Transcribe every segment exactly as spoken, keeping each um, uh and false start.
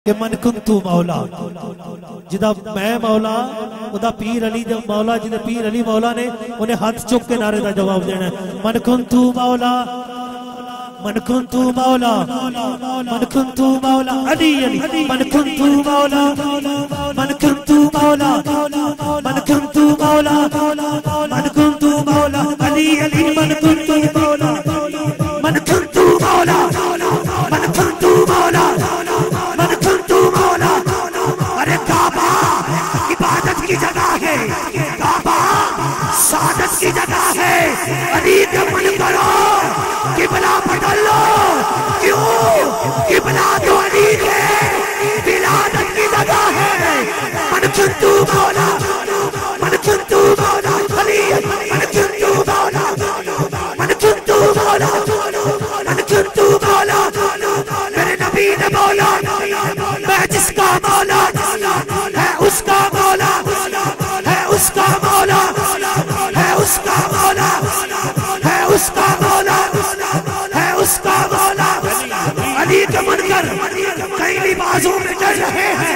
کہ من کنتو مولا جدا میں مولا ادا پیر علی جب مولا جدا پیر علی مولا نے انہیں ہاتھ چک کے نعرے دا جواب دینا ہے من کنتو مولا من کنتو مولا من کنتو مولا علی علی من کنتو مولا من کنتو مولا من کنتو مولا من کنتو مولا علی علی من کنتو مولا من کنتو مولا من کنتو مولا من کنتو مولا ارے کعبہ عبادت کی جگہ ہے کعبہ سعادت کی جگہ ہے علی کا من کرو قبلہ بدل لو کیوں قبلہ تو علی کے ولادت کی جگہ ہے من کنتو مولا من کنتو مولا علی من کنتو مولا من کنتو مولا من کنتو مولا میرے نبی نے بولا میں جس کا مولا ہے اس کا مولا ہے اس کا مولا ہے اس کا مولا ہے اس کا مولا ہے اس کا مولا علی کے من کر کئی لباسوں میں ڈر رہے ہیں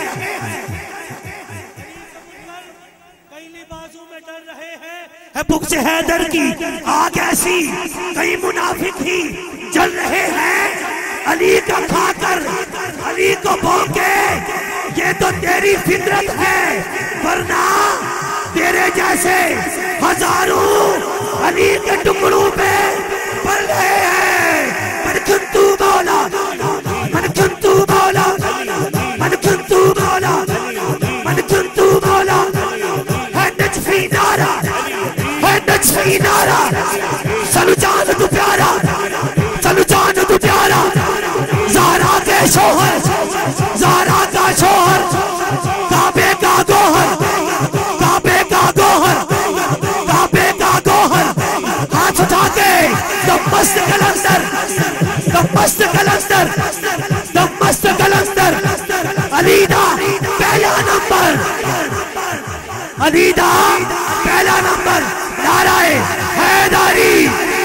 کئی لباسوں میں ڈر رہے ہیں ہے بغض حیدر کی آگ ایسی کئی منافق ہی جل رہے ہیں علی کا کھا کر علی کو بھونکے یہ تو تیری فطرت ہے ورنہ تیرے جیسے ہزاروں علی کے ٹکڑوں پہ پل رہے ہیں من کنتو مولا من کنتو مولا من کنتو مولا من کنتو مولا ہے نجفی نعرہ ہے نجفی نعرہ چلو جان تو پیارا چلو جان تو پیارا زہرا کے شوہر زہرا کا شوہر کعبے کا گوہر کعبے کا گوہر کعبے کا گوہر ہاتھ اٹھا کے دمست کلندر دمست کلندر دمست کلندر علی دا پہلا نمبر علی دا پہلا نمبر نعرہ حیدری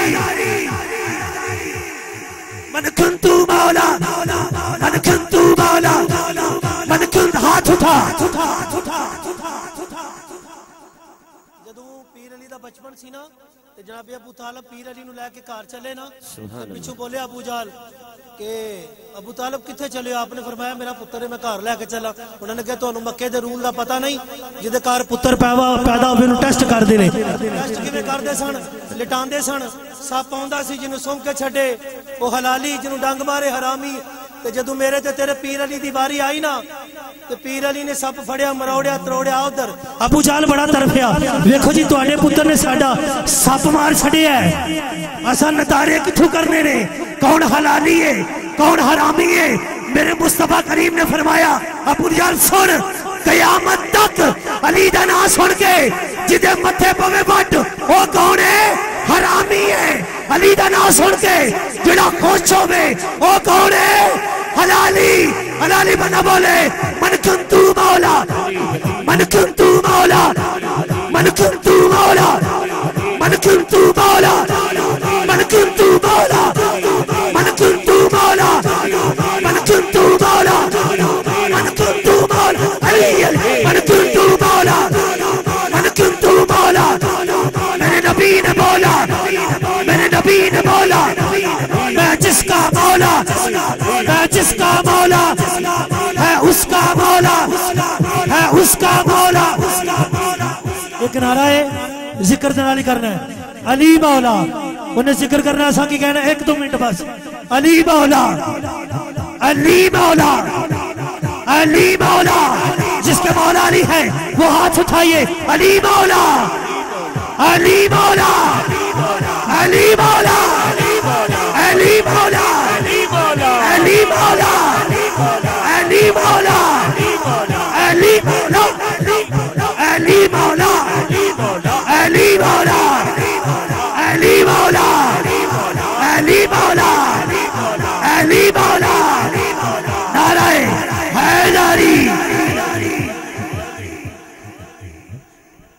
من کنتو مولا من کنتو مولا من کنت ہاتھ اٹھا جدوں پیر علی دا بچپن سی نا تے جناب ابو طالب پیر علی نو لے کے گھر چلے نا پیچھے بولے ابو جال کہ ابو طالب کتھے چلے آپ نے فرمایا میرا پتر ہے میں گھر لے کے چلا انہوں نے کہا تانوں مکے دے رول دا پتہ نہیں جدے گھر پتر پیدا ہوئے نو ٹیسٹ کر دے نے ٹیسٹ کیویں کردے سن لٹاندے سن سپ آوندا سی جنوں سونگ کے چھڈے وہ حلالی جنوں ڈنگ مارے حرامی تے جدوں میرے تے تیرے پیر علی دی باری آئی نا تے پیر علی نے سپ پھڑیا مروڑیا تروڑیا ادھر ابو جال بڑا ترفیا ویکھو جی تواڈے پتر نے ساڈا سپ مار چھڈیا ہے اساں نتارے کتھوں کرنے نے کون حلالی ہے کون حرامی ہے میرے مصطفیٰ کریم نے فرمایا ابو جال سن قیامت تک علی دا نام سن کے جدے متھے پوے وٹ او کون ہے حرامی ہے علی دا نام سن کے جڑا خوش ہوے او کون ہے حلالی حلالی بنا بولے من کنتو مولا من کنتو مولا من کنتو مولا من کنتو مولا من کنتو مولا من کنتو مولا من کنتو مولا من کنتو مولا علی من کنتو مولا من کنتو مولا میرے نبی نے بولا میرے نبی نے بولا میں جس کا مولا میں جس کا مولا ہے اس کا مولا ہے اس کا مولا ایک نعرہ ہے ذکر دنالی کرنا ہے علی مولا انہیں ذکر کرنا ہے کی کہنا ایک دو منٹ بس علی مولا علی مولا علی مولا جس کے مولا علی ہے وہ ہاتھ اٹھائیے علی مولا علی مولا علی مولا